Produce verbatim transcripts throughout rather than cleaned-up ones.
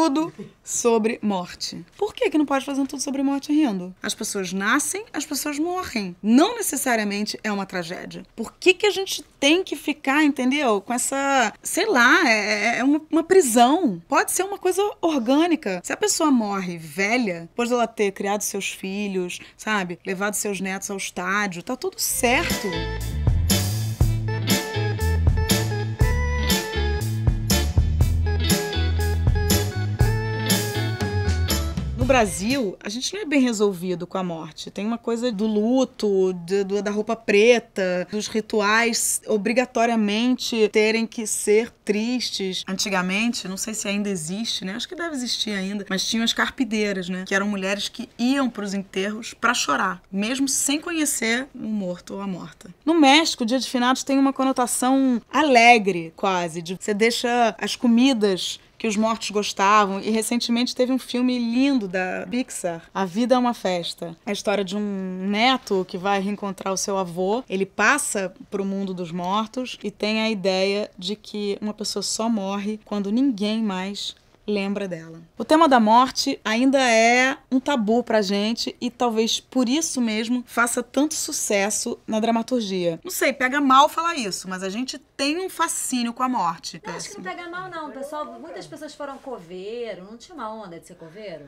tudo sobre morte. Por que que não pode fazer um tudo sobre morte rindo? As pessoas nascem, as pessoas morrem. Não necessariamente é uma tragédia. Por que que a gente tem que ficar, entendeu? Com essa, sei lá, é, é uma, uma prisão. Pode ser uma coisa orgânica. Se a pessoa morre velha, depois dela ter criado seus filhos, sabe? Levado seus netos ao estádio, tá tudo certo. No Brasil, a gente não é bem resolvido com a morte. Tem uma coisa do luto, de, do, da roupa preta, dos rituais obrigatoriamente terem que ser tristes. Antigamente, não sei se ainda existe, né? Acho que deve existir ainda, mas tinham as carpideiras, né? Que eram mulheres que iam para os enterros para chorar, mesmo sem conhecer o morto ou a morta. No México, o Dia de Finados tem uma conotação alegre, quase. De, você deixa as comidas que os mortos gostavam, e recentemente teve um filme lindo da Pixar, A Vida é uma Festa. É a história de um neto que vai reencontrar o seu avô, ele passa para o mundo dos mortos e tem a ideia de que uma pessoa só morre quando ninguém mais lembra dela. O tema da morte ainda é um tabu pra gente e talvez por isso mesmo faça tanto sucesso na dramaturgia. Não sei, pega mal falar isso, mas a gente tem um fascínio com a morte. Não, acho que não pega mal não, pessoal. Muitas pessoas foram coveiro, não tinha uma onda de ser coveiro?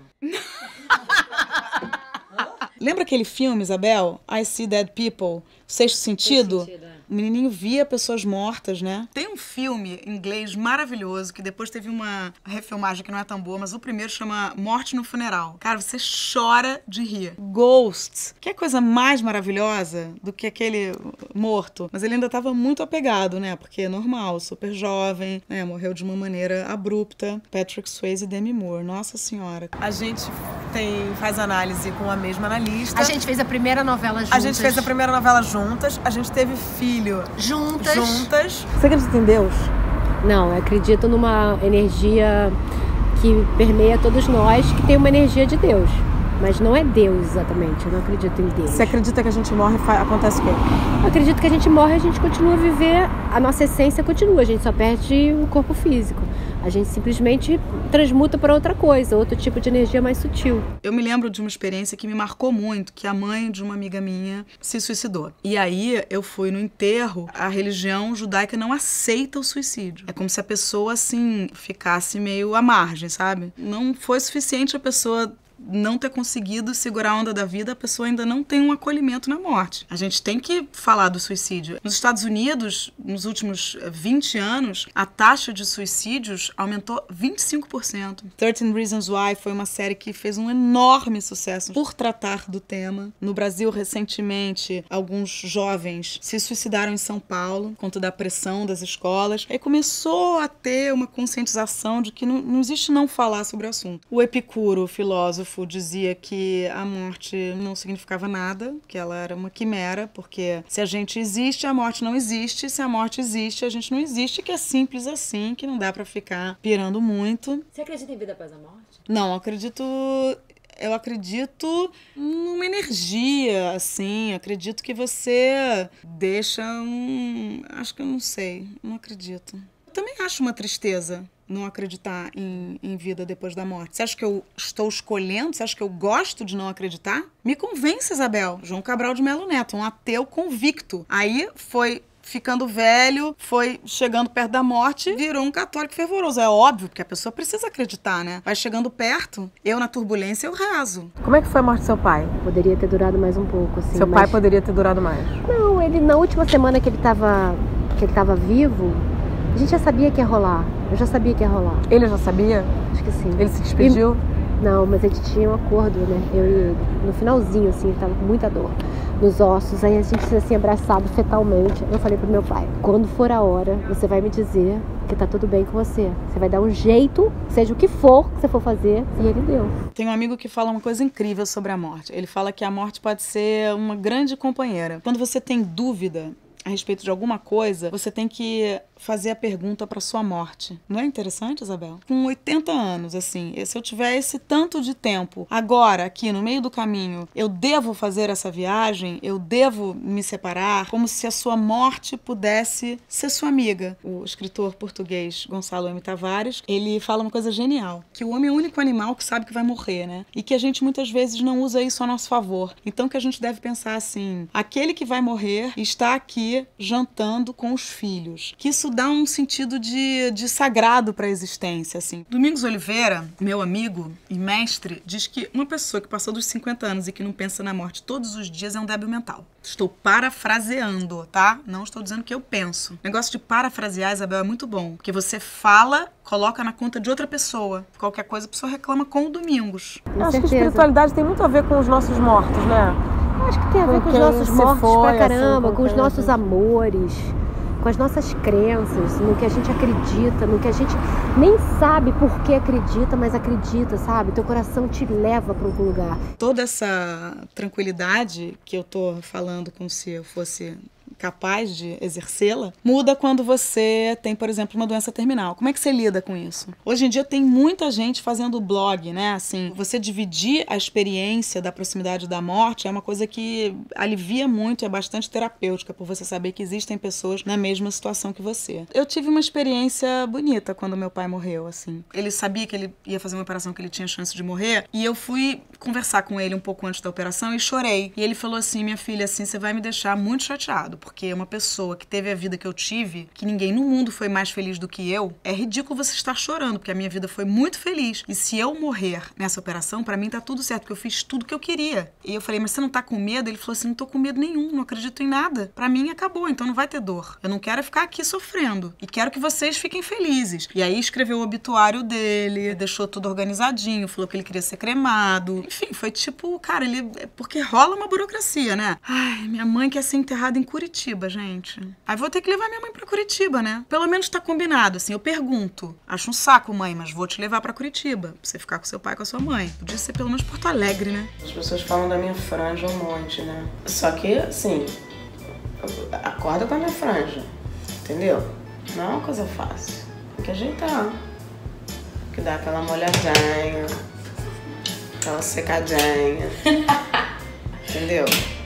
Lembra aquele filme, Isabel? I See Dead People? Sexto Sentido? Sexto Sentido, é. O menininho via pessoas mortas, né? Tem um filme inglês maravilhoso que depois teve uma refilmagem que não é tão boa, mas o primeiro chama Morte no Funeral. Cara, você chora de rir. Ghosts. Que é coisa mais maravilhosa do que aquele morto. Mas ele ainda estava muito apegado, né? Porque é normal, super jovem, né? Morreu de uma maneira abrupta. Patrick Swayze e Demi Moore. Nossa Senhora. A gente tem, faz análise com a mesma analista. A gente fez a primeira novela juntas. A gente fez a primeira novela juntas. A gente teve filho juntas. juntas. Você acredita em Deus? Não, eu acredito numa energia que permeia todos nós, que tem uma energia de Deus. Mas não é Deus exatamente, eu não acredito em Deus. Você acredita que a gente morre e acontece o quê? Eu acredito que a gente morre e a gente continua a viver, a nossa essência continua, a gente só perde o corpo físico. A gente simplesmente transmuta para outra coisa, outro tipo de energia mais sutil. Eu me lembro de uma experiência que me marcou muito, que a mãe de uma amiga minha se suicidou. E aí eu fui no enterro, a religião judaica não aceita o suicídio. É como se a pessoa, assim, ficasse meio à margem, sabe? Não foi suficiente a pessoa não ter conseguido segurar a onda da vida, a pessoa ainda não tem um acolhimento na morte. A gente tem que falar do suicídio. Nos Estados Unidos, nos últimos vinte anos, a taxa de suicídios aumentou vinte e cinco por cento. thirteen Reasons Why foi uma série que fez um enorme sucesso por tratar do tema. No Brasil, recentemente, alguns jovens se suicidaram em São Paulo, por conta da pressão das escolas. Aí começou a ter uma conscientização de que não, não existe não falar sobre o assunto. O Epicuro, o filósofo, dizia que a morte não significava nada, que ela era uma quimera, porque se a gente existe, a morte não existe, se a morte existe, a gente não existe, que é simples assim, que não dá pra ficar pirando muito. Você acredita em vida após a morte? Não, acredito... Eu acredito numa energia, assim, acredito que você deixa um... Acho que eu não sei, não acredito. Eu também acho uma tristeza não acreditar em, em vida depois da morte. Você acha que eu estou escolhendo? Você acha que eu gosto de não acreditar? Me convence, Isabel. João Cabral de Melo Neto, um ateu convicto. Aí foi ficando velho, foi chegando perto da morte, virou um católico fervoroso. É óbvio, porque a pessoa precisa acreditar, né? Vai chegando perto, eu na turbulência, eu rezo. Como é que foi a morte do seu pai? Poderia ter durado mais um pouco, assim. Seu mas... pai poderia ter durado mais? Não, ele na última semana que ele estava que ele tava vivo, a gente já sabia que ia rolar. Eu já sabia que ia rolar. Ele já sabia? Acho que sim. Ele se despediu? E... Não, mas a gente tinha um acordo, né? Eu e ele. No finalzinho, assim, ele tava com muita dor nos ossos. Aí a gente, assim, abraçado fetalmente. Eu falei pro meu pai, quando for a hora, você vai me dizer que tá tudo bem com você. Você vai dar um jeito, seja o que for que você for fazer. E ele deu. Tem um amigo que fala uma coisa incrível sobre a morte. Ele fala que a morte pode ser uma grande companheira. Quando você tem dúvida a respeito de alguma coisa, você tem que fazer a pergunta para sua morte. Não é interessante, Isabel? Com oitenta anos, assim, se eu tiver esse tanto de tempo, agora, aqui no meio do caminho, eu devo fazer essa viagem? Eu devo me separar? Como se a sua morte pudesse ser sua amiga. O escritor português Gonçalo M. Tavares, ele fala uma coisa genial, que o homem é o único animal que sabe que vai morrer, né? E que a gente muitas vezes não usa isso a nosso favor. Então que a gente deve pensar assim, aquele que vai morrer está aqui jantando com os filhos. Que isso dá um sentido de, de sagrado para a existência, assim. Domingos Oliveira, meu amigo e mestre, diz que uma pessoa que passou dos cinquenta anos e que não pensa na morte todos os dias é um débil mental. Estou parafraseando, tá? Não estou dizendo que eu penso. O negócio de parafrasear, Isabel, é muito bom. Porque você fala, coloca na conta de outra pessoa. Qualquer coisa, a pessoa reclama com o Domingos. Eu acho que a espiritualidade tem muito a ver com os nossos mortos, né? Eu acho que tem a ver com, com os nossos mortos foi, pra caramba, assim, com os quem... nossos amores, com as nossas crenças, no que a gente acredita, no que a gente nem sabe por que acredita, mas acredita, sabe? Teu coração te leva para algum lugar. Toda essa tranquilidade que eu tô falando como se eu fosse capaz de exercê-la, muda quando você tem, por exemplo, uma doença terminal. Como é que você lida com isso? Hoje em dia tem muita gente fazendo blog, né? Assim, você dividir a experiência da proximidade da morte é uma coisa que alivia muito, é bastante terapêutica, por você saber que existem pessoas na mesma situação que você. Eu tive uma experiência bonita quando meu pai morreu, assim. Ele sabia que ele ia fazer uma operação, que ele tinha chance de morrer, e eu fui conversar com ele um pouco antes da operação e chorei. E ele falou assim, minha filha, assim, você vai me deixar muito chateado, porque uma pessoa que teve a vida que eu tive, que ninguém no mundo foi mais feliz do que eu, é ridículo você estar chorando, porque a minha vida foi muito feliz. E se eu morrer nessa operação, pra mim tá tudo certo, porque eu fiz tudo que eu queria. E eu falei, mas você não tá com medo? Ele falou assim, não tô com medo nenhum, não acredito em nada. Pra mim acabou, então não vai ter dor. Eu não quero ficar aqui sofrendo. E quero que vocês fiquem felizes. E aí escreveu o obituário dele, deixou tudo organizadinho, falou que ele queria ser cremado. Enfim, foi tipo, cara, ele... Porque rola uma burocracia, né? Ai, minha mãe quer ser enterrada em Curitiba, gente. Aí vou ter que levar minha mãe pra Curitiba, né? Pelo menos tá combinado, assim, eu pergunto. Acho um saco, mãe, mas vou te levar pra Curitiba. Pra você ficar com seu pai e com a sua mãe. Podia ser pelo menos Porto Alegre, né? As pessoas falam da minha franja um monte, né? Só que, assim, acorda com a minha franja, entendeu? Não é uma coisa fácil. Tem que ajeitar. Tem que dar aquela molhadinha, aquela secadinha. Entendeu?